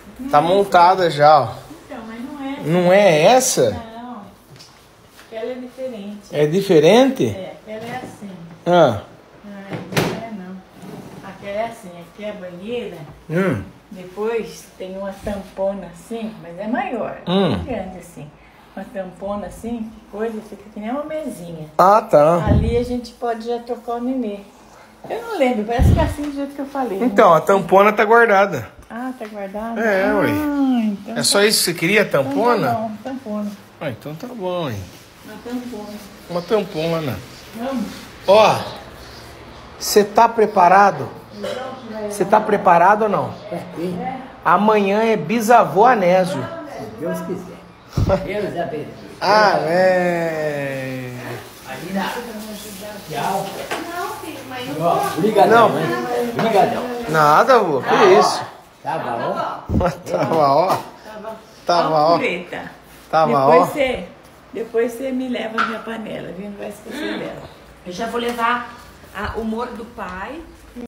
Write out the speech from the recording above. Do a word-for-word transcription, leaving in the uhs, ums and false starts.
Tá montada já, ó. Então, mas não é. Não é essa? Não. Ela é diferente. É diferente? É, ela é assim. Ah. Não, não é não. Aquela é assim, aqui é a banheira. Hum. Depois tem uma tampona assim, mas é maior. Hum. É grande assim. Uma tampona assim, que coisa, fica que nem uma mesinha. Ah, tá. Ali a gente pode já trocar o nenê. Eu não lembro, parece que é assim do jeito que eu falei. né? Então, a tampona tá guardada. Ah, tá guardado? É, ah, ué. Então É só isso que você queria, então tampona? tá bom, tampona. Ah, então tá bom, hein. Uma tampona. Uma tampona. Vamos? Ó, você tá preparado? Você tá preparado ou não? Amanhã é bisavô Anésio. Se Deus quiser. Deus abençoe. Ah, é. Alina, tchau. Não, filho, mas não pode. Obrigadão, Não. hein? Obrigadão. Nada, vô. Que isso? Tá bom? Tava, ó. Tava, ó. Preta. Tava, depois ó. Você, depois você me leva a minha panela, viu? Não vai esquecer dela. Eu já vou levar a- o molho do pai.